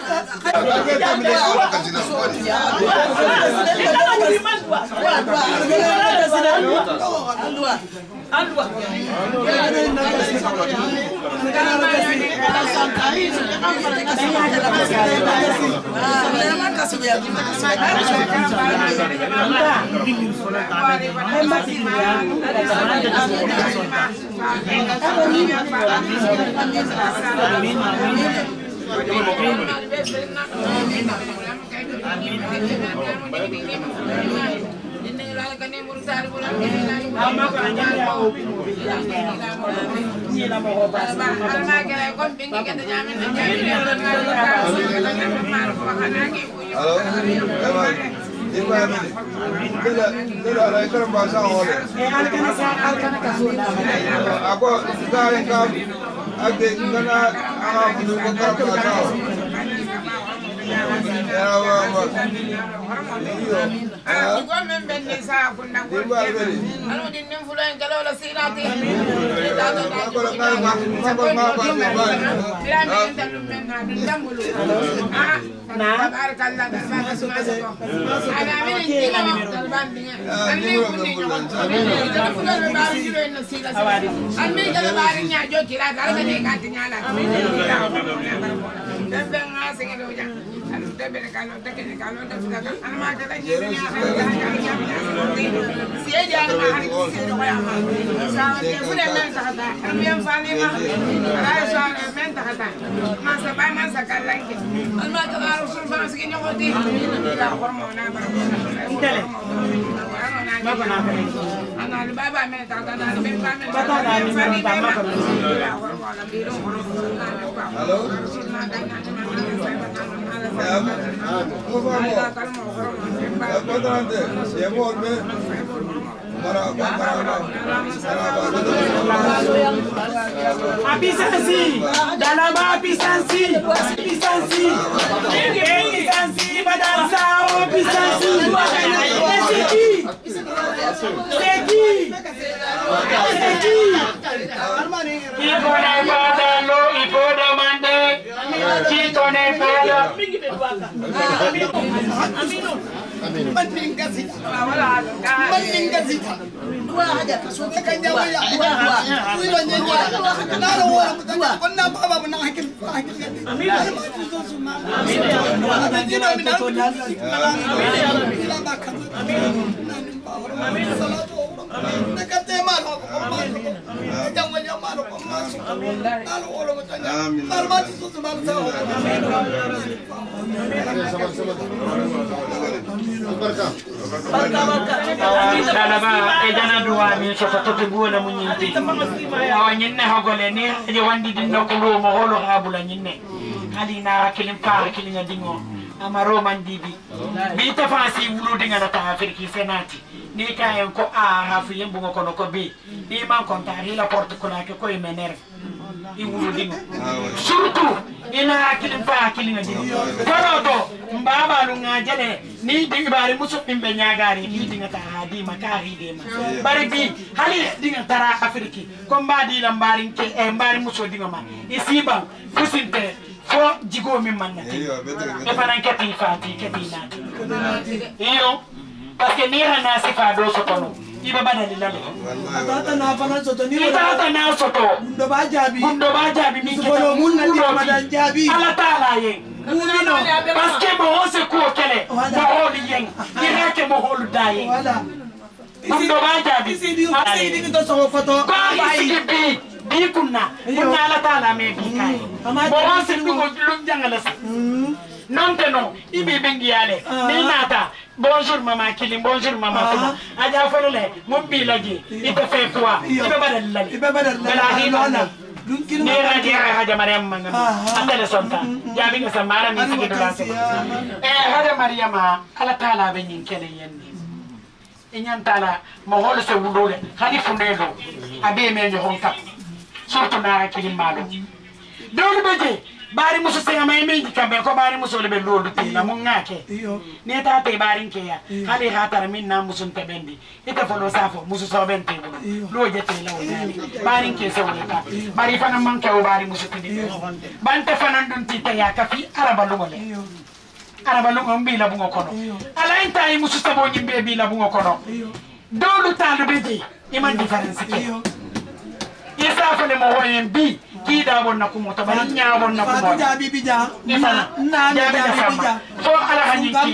Abisansi, dalama abisansi, abisansi, abisansi, badansa abisansi, seki, seki, seki. Ipone pada lo, ipone mande, kitone pada. من من قصيدة من من قصيدة واحد كان جاوي ويلا نجوا لا لا هو كنا بابا من هاكل هاكل امين امين يا رب امين يا رب امين نكتة مالو جمال يا مالو مالو ولا متنجا مالو ما تسوس مالو سوا Dalaba ejana duwa mi soto to buona munyinti awa nyinne hogole ni je wandi dinno ko lo mo holo habula nyinne halina kilim fa kilinga dingo amaro mandibi bi tafasi wulu dinga ta afriki senati ni ka en ko a hafu yembu ko no ko bi ni man kontari la porte ko la ko e mener i wulu dingo surtout ina kilim fa kilinga dingo kono mbaba lu ngajale ni dinga bari musu bimbe nyagari ni dinga ta hadi makari de ma bari bi hali dinga tara afriki ko mbadi la mbari ke e mbari musu dinga ma isiba kusinte fo jigo mi manna e fanan kati fati kati na iyo parce que ni hana sifa do sotono iba badali lale atata na fana soto ni atata na soto ndo ba jabi ndo ba jabi mi ko lo mun na ti madan jabi ala taala ye mumino parce que mo se ko kele mo holi yen ira ke mo holu daye wala ndo ba jabi sidi sidi to so foto ba isi bi bi kunna kunna ala taala me bi kai mo se ko lu jangala sa non te non ibi bengi yale ni nata bonjour maman Kilim bonjour maman Fima aja folole mo bi laji ite fait quoi ibe badal lali ibe badal lali lali ni raji haja Mariam mangam atale sonta jabi nga samara mi sigi dola se eh haja Mariam ala taala be nyin kene yenni enyan taala mo holo se wulole hani fundelo abe me nyo honka surtout na Kilim malo dolu beje bari muso se amay mengi kambe ko bari muso le be lolu te na mun ngake ne ta te bari nke ya hali hatar min na muso te bendi ita folo safo muso so bente lo jete la wona bari nke se wona ka bari fana man ka bari muso te di bante fana dun ti ta ya ka fi araba lu ngole araba lu ngom bi la bu ngokono ala enta yi muso sabo nyimbe bi la bu ngokono dolu talu beji iman difference ke isa fane mo hoyen bi kida bonna ko mota bari nya bonna ko mota jabi bija na na jabi bija fo ala hanyi ki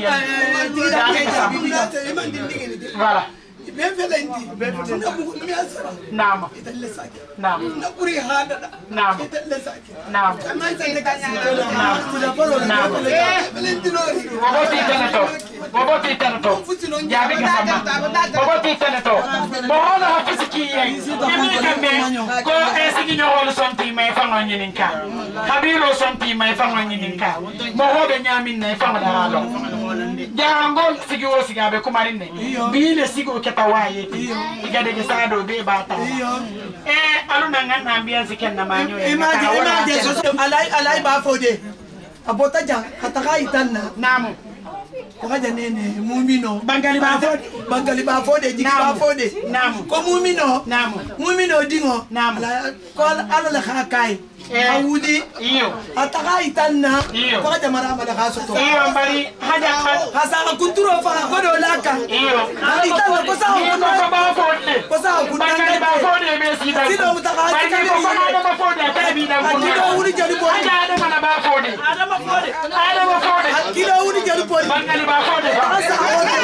voilà ben felendi na bu mi asara nama italle sake nama na buri hada nama italle sake nama amma sai da kanya nama nama felendi lori boboti tenato boboti tenato jabi ga sama boboti tenato bo hola fisiki yen mi kambe ko esigi no holo sonti mai fango nyininka habilo sonti mai fango nyininka mo hobe nyamin nei fango da halo jangol sigi o siga be kumarinde bile sigo keta waye igade ge sado be bata eh aluna ngana ambiance ken na manyo imagine imagine alai alai ba fode abota ja kataka itanna namu ko kaja nene mumino bangali ba fode bangali ba fode jigi ba fode namu ko mumino namu mumino dingo namu ko ala la khakai awudi iyo ataka itanna ko kaja mara mala khasoto iyo bari haja hasa kunturo fa ko do laka iyo itanna ko sa ko ba fode ko sa ku bangali ba fode be sida sido mutaka bangali ko ba fode ta bi na ko kido wuri jali ko haja ada mana ba fode ada ba fode ada ba fode kido wuri jali ko bangali ba fode hasa ko do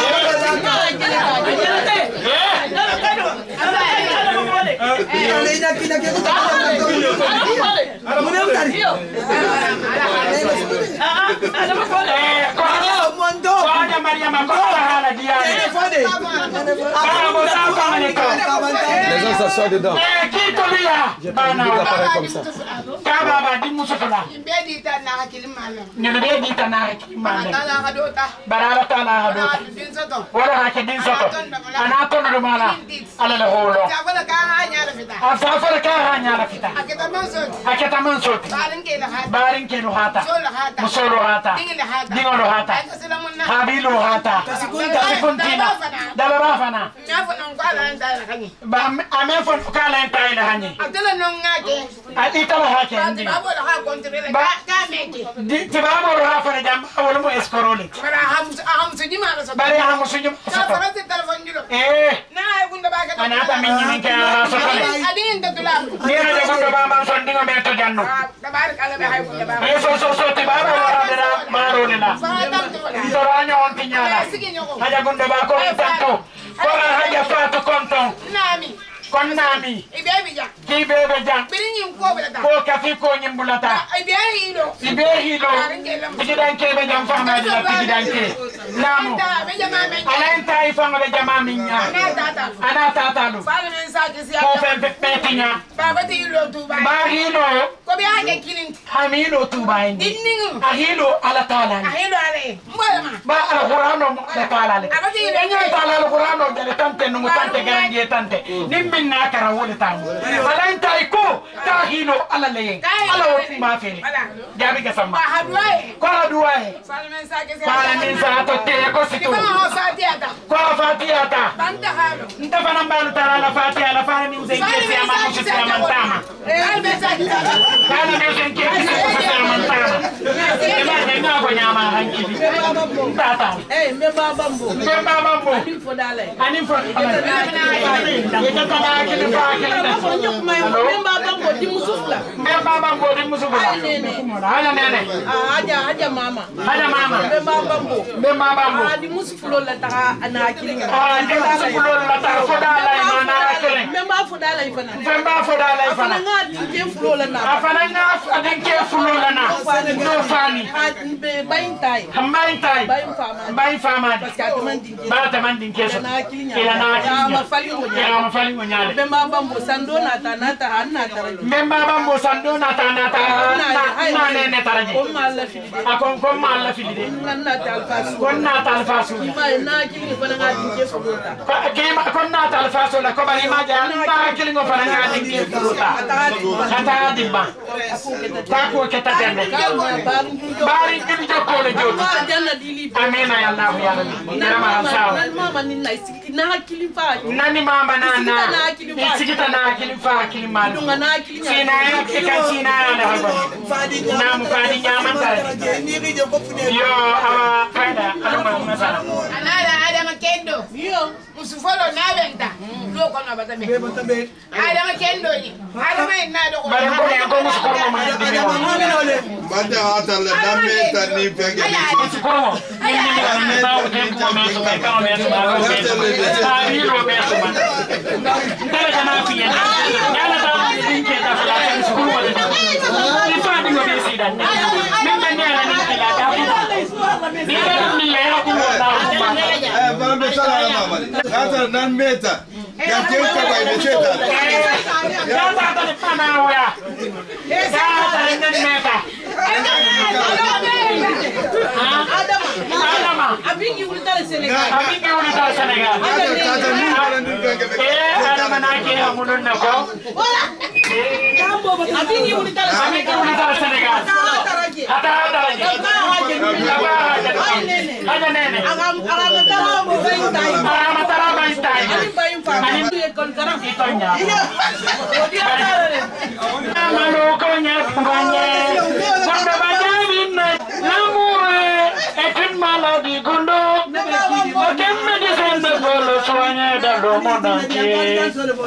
Alena kina ke ko ta Muna utari. Ada apa fode? Ko ada mondo. Ko ada Mariam ko hala dia. Ada fode. Ada mo sa fa mane ko. Les gens s'assoient dedans. Eh qui to lia? Bana pareil comme ça. Ka baba di muso fala. Be di ta na hakili mala. Ne be di ta na hakili mala. Ta na ha dota. Barara ta na ha dota. Din soto. Wala ha ke din soto. Ana to no mala. Ala le holo. Ta fala ka ha nya la fita. Asa fala ka ha nya la fita. Aketa man soti. Aketa man soti. Barin ke la hata. Barin ke no hata. Solo hata. Musolo hata. Dingin la hata. Dingo lo hata. Habilu hata. Kasikuntina. Dala bafana. Nyafo non kwa la nda la kanyi. Ba ame fon kala ntai la hanyi. Atela non ngake. Atita la hake. kondi Babo la ha kontre Ba- ka meke. di tibabo ro ha fara jam wala mo escorole Bara ham ham su jima la so. bari ha mo suñu Ka soto fara te telefon julo. eh Na ay gunda ba ka. ana ta min ni ka sotole Adin da tula. ni na de gondo ba ma son dingo me to janno Tabarak ala be hay gunda ba. e so so so tibabo ro dara maro ne la Fa dam to la. to ranyo on tinyala haja gondo ba ko tanto ko haja fatu konton Nami. kon nami Ibe bi ja. ki bebe jang Birin ko bela ta. ko kafi ko nyimbulata Ibe hilo. ibe hilo tigidan ke be jam fama dina tigidan ke namu Be jama men. alain tay fama be jama minya Na tata. ana tata lu Fa men sa ke si ko ya. fe fe petinya Baba ti hilo tu ba. ba hilo Ko be ha ke kilin. hamilo tuba indi Dinningu. ahilo ala taala A hilo ale. Mbala ma. ba ala qur'ano mo ala taala le Abati hilo. enya taala al qur'ano de tante no tante garangie tante nimmin na kara wole tan alain tay ko ta hilo ala le ala o ma fele jabi ga sama Ba hadwaye. ko aduwae Fa men sa ke si. Fala min sa to te ko Ki situ ba ho sa ti ata. ko fatiha ta Banta halo. nta fana mbalu tara la fatiha la fara min zai ke ama ko se ama tama Al be sa ki. kana min zai ke se ama tama e ma de na ko nyama hanki tata eh me babambo be mama mo ani fo dale ani fo e ta ta ke ni fa ke ni fo nyuk may me babambo di musufla be mama mo di musubula ala nene ah aja aja mama ala mama me babambo be mama mo ah di musuflo la ta ana kilinga ah di musubula la ta fo dala e mana kele me ma fo dale fana be ma fo dala e fana fana nga di ke flo la na afana nga adin ke fulo lana do fani be bayin tay hamay tay bayin fama bay fama parce que ataman di ba ta man din keso na kilinga ila na ya ma fali mo ya ma fali mo nyaale be babambo sando na ta na ta hanna tara memba bambo sando na ta na ta na ne ne taraje ko ma la fili akon ko ma la fili de nan na ta alfasu kon na ta alfasu ma na kilinga fana nga di ke flo ta ke ma kon na ta alfasu la ko bari ma ja na kilingo fana nga din ke futa ata dimba ta ko ke ta tende bari din jokko le jokko janna di li amina ya allah ya rabbi na ma sawa mama ni na sikiti na hakili fa nani mama na na isigita na akili fa akili mal dunga na hakili sina ya kika sina na haba na mu fadi nyama ta yo awa fada alma masala Anala adama kendo. yo Musufolo na benta. Do ko na batabe. batabe Adama kendo ni. Adama ina do ko. bari ko ne ko musu ko ma di mi wa Bante hata le dambe ta ni pege ni. musu ko mo ni ni ba o te ko me so ka me so ba o me so ba ri ro me so ba dala kana fi ya ya na ta din ke ta fala ta musu ko mo de ni fa di ko be si dan min da ne ala ni la ta fi ni da ni le ya ko na Eh, bana be sala na mama. Hata nan meta. Ya ke ka ba be cheta. ya ta ta ni pa na o ya ya ta ni meta Adama abingi ulitale Senegal abingi ulitale Senegal Hata ni bana ni pege be. eh Adama na ke amunun na ko abingi ulitale abingi ulitale Senegal hata daraje haja nene agam agam tara mo bayin tay ama tara bay tay ani bayin fa ani du kon karam itonya odi atare amalo ko nya panye gondo bajabi na l'amour est une maladie gondo aucun médecin ne peut le soigner dans le monde entier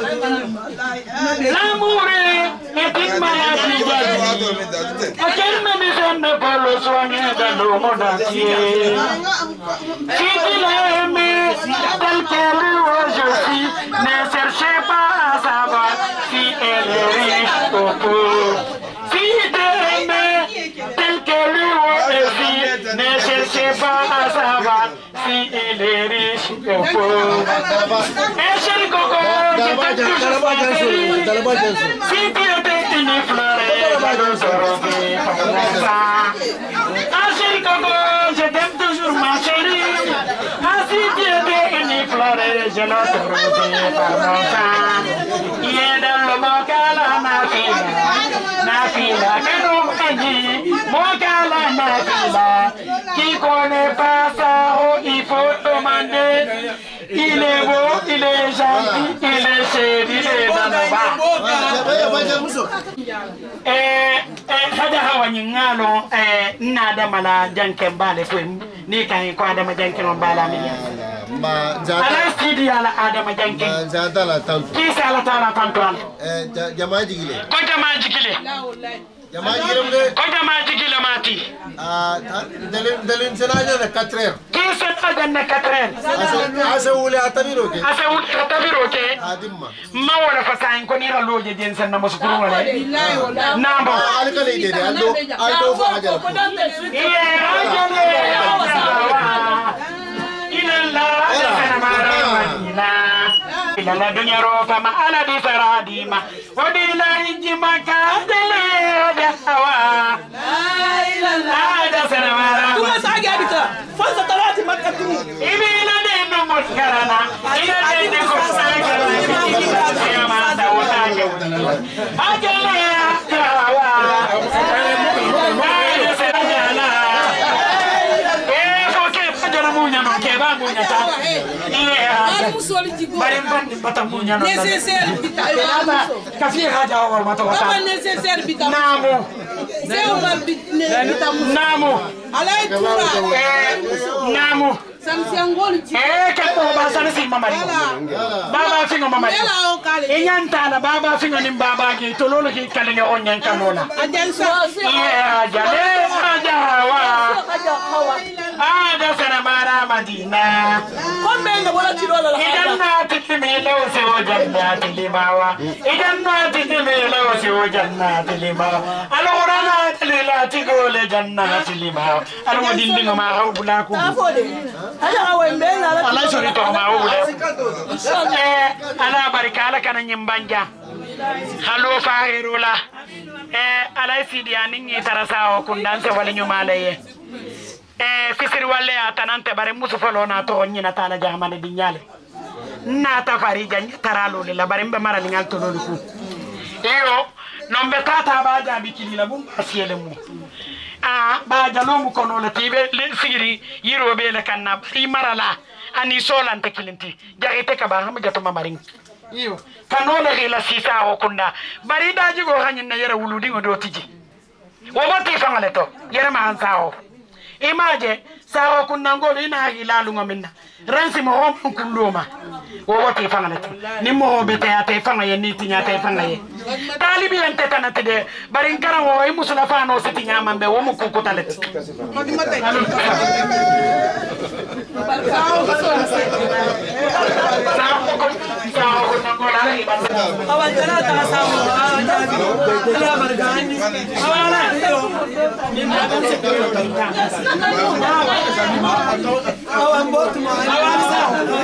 l'amour est une maladie aucun médecin ne peut le soigner dans le monde entier si tu l'as aimé tel qu'elle est je suis ne cherchez pas à savoir si elle est riche ou pauvre si tu aimé tel qu'elle est ne cherchez pas à savoir si elle est riche ou pauvre et chérie Coco je t'ai toujours pensé si tu étais une fleur je ne serais pas comme ça ah chérie Coco je t'aime toujours ma chérie ah si tu étais une fleur je ne serais pas comme ça il est dans le mocala ma fille ma fille canon kaji mocala ma fille qui connaît pas ça oh il faut demander il est beau il est gentil, il est chéri de Danova. Eh, eh, hada hawa nyingalo eh nada mala janke mbale fo ni kan ko adama janke mbala mi. Ma jata. Ala sidi ala adama janke. Ma jata la tantu. Kisa ala tala tantu ala. Eh jamaa jigile. Ko jamaa jigile. Jamaa jigile mde. Ko jamaa jigile mati. Ah, dalin dalin senaja na quatre heures. Kisa aja na quatre heures. Ase ase ule atabiro ke. Ase ule atabiro ke. Adimma. Ma wala fasain ko ni ra loje jensen na mosukuru wala. Billahi wala. Namba. Alika le de aldo aldo fa haja. Iye ajale. Ila la sana mara ila. Ila la dunya rofa ma ala di saradima. Wadila injima ka dele hawa. La ila la sana mara. Kuma sage abita. Fasa talati makatu. Ibi ila de no muskarana. Ila de de ko sagara. Ya ma da wata ya. Ajale hawa. Nécessaire bita. Kafi haja wa mata wata. Baba nécessaire bita. Namo. Zéro mal bita. Namo. Alay tura. Namo. Samsiangol ji. Eh kapo ba sana si mamari. Baba fingo mamari. Ela o kale. Inyanta la baba fingo nim baba ki tololo ki kale ne onyan kanona. Ajansa. Yeah, jale haja wa. Ada sana mara Madina. Kombe ndo wala tirola la. Idan na titime law se o jannati limawa. Idan na titime law se o jannati limawa. Alora na tilila tigole jannati limawa. Alwa dindingo ma haw bulaku. Afode. Haja awe mbela la. Allah sori to ma wule. Inshallah. Ala barikala kana nyimbanja. Halo fahirula. Eh ala sidi aningi tarasa o kundanse wala nyumalaye. Eh fisiri walle atanante bare musu folo na to nyina tala jamane di nyale na ta fari janye taralo le la bare mbe mara lingal to lolu ku eyo nombe tata ba jabi kili la bum asiele mu ah ba jalo mu kono la tibe le sigiri yiro be le kanna i marala ani solante kilinti jagete ka ba ham jato mamaring iyo kanole gila sisa o kunda bari daji go hanyin na yere wuludi go do tiji wo boti fangale to yere ma hansao imaje sawo kunangolo ina hilalu ngaminna ransi mo hom kunluma wo wote fangale to ni mo bete ate fanga ye niti nya te fanga ye talibi ente tanate de barin kara wo e musula fano siti nya mambe wo mu kuku talet Awal kana ta samu ala bargani awala ni na kan se awan bot ma awan sa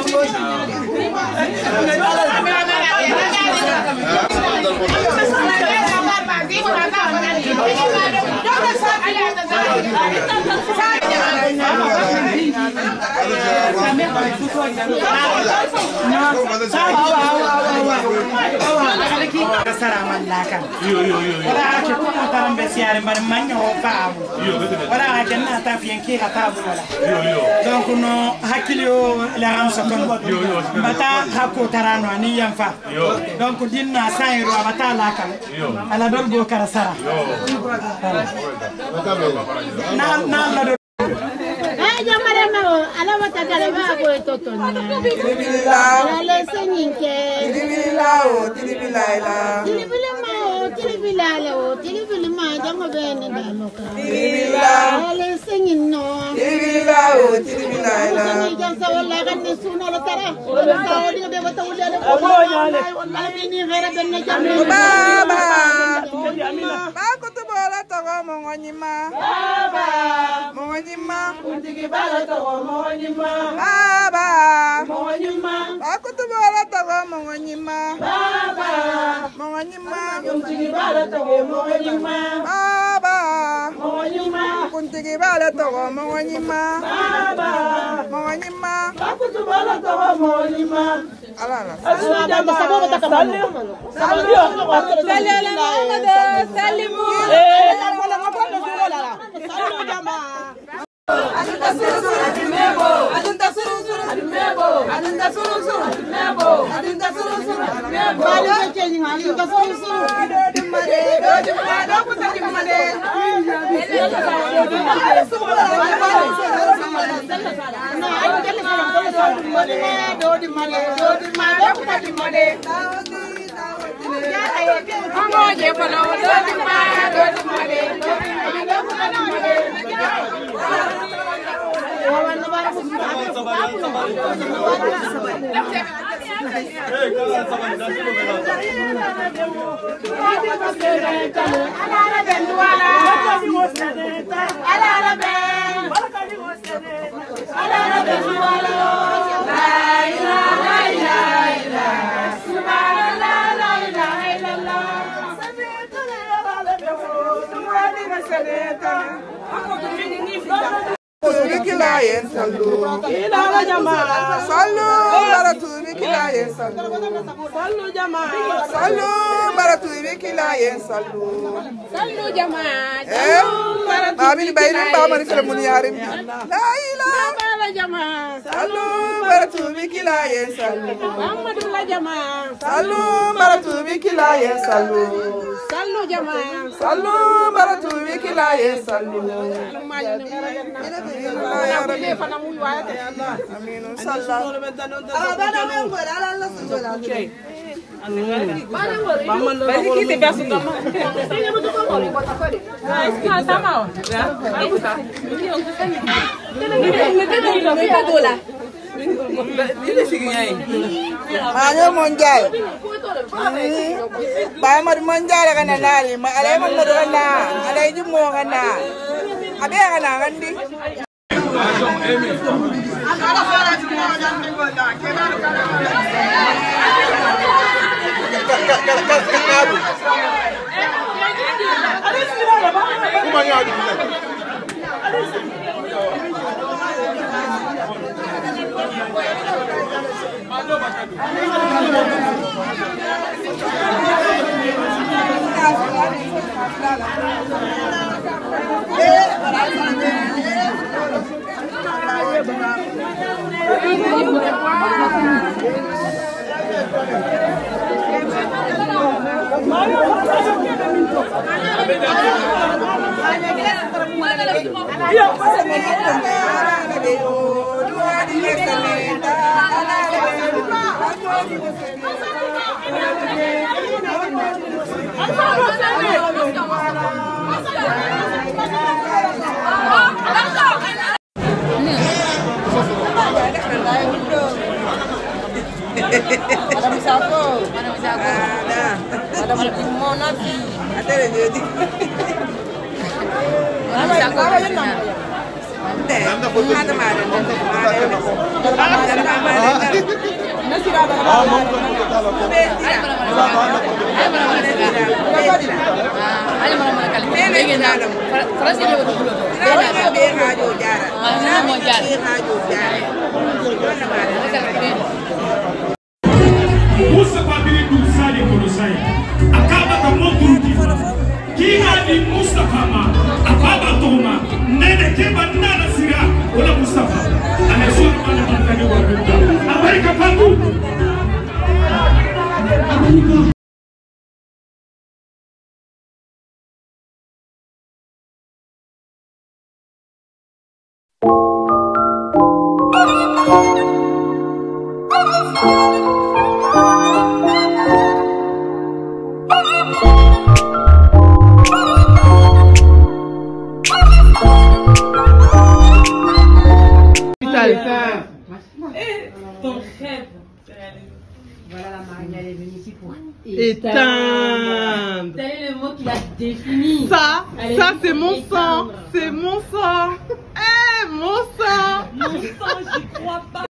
Saraman lakan wala ake ko taram be siare bar manyo faamu wala ake na ta fiyen ki hata bu wala donc no hakilio la ram soton bata hakko tarano ani yamfa donc dinna sayro bata lakan ala dol go kara sara na na la do ay jamare ma ala wata kala ba ko toto ni ala le senyinke tilibila o tilibila ila tilibila ma o tilibila la o tilibila ma jango be ne da loka tilibila ala senyin no tilibila o tilibila ila ni jan sa wala kan ni suno la tara wala sa o di be wata wala ko bo nyale wala be ni gere ben na jamme baba ba ko to bola to go mo ngonyima baba mo ngonyima undigi bala to go mo ngonyima baba mo ngonyima ba ko to bola to go mo ngonyima baba mo ngonyima undigi bala to go mo ngonyima baba mo ngonyima undigi bala to go mo ngonyima baba mo ngonyima ba ko to bola to go mo ngonyima ala ala sababu sababu sababu sallallahu Muhammad sallimu eh wala ngapanda wala sallu jamaa Ajunta suru suru adimebo, ajunta suru suru adimebo, Adinda suru suru. Nebo. Adinda suru suru. Nebo. Bali kecil ni adinda suru suru. Dimade. Dimade. Aku tak dimade. Kilayen salu, ilala jama, salu baratu kilayen salu, salu jama, salu baratu kilayen salu, salu jama, eh, babi ni bayi ni bawa ni kalau muni harim, la ilaha jama, salu baratu kilayen salu, Muhammadullah jama, salu baratu kilayen salu, salu jama, salu baratu kilayen salu. Ya Rabbi fana mu waya te Allah amin sallallahu ala bana men go ala Allah subhanahu wa ta'ala bana go bari kite basu kama ni mu to ko ko ta kore ska sama ya ai ta ni on ko sani ni ni ni ta dola ni sigi yayi ayo monjay ba ma monjay kana nari ma alay ma do kana alay jimo kana abe kana ngandi Ada misako, ada misako, ada, ada mau nabi, ada jadi. Ada misako apa yang nama? Ada, ada mana? Ada mana? Nasi rada ada mana? Ada mana kali? Ini ada. Frasa dia betul betul. Ada dia haju jarak. Mana mau jarak? Haju jarak. Mana mana? Musa Babili Dusali Kolosai, Akaba Kamoturuki, Kina di Mustafa ma, Akaba Toma, Nene Keba Nana Sira, Ola Mustafa, and I saw the man of the world. America Pandu. Éteindre. Tel est le mot qui l'a défini. Ça, ça c'est mon sang. C'est mon sang. Eh, mon sang. Mon sang, j'y crois pas.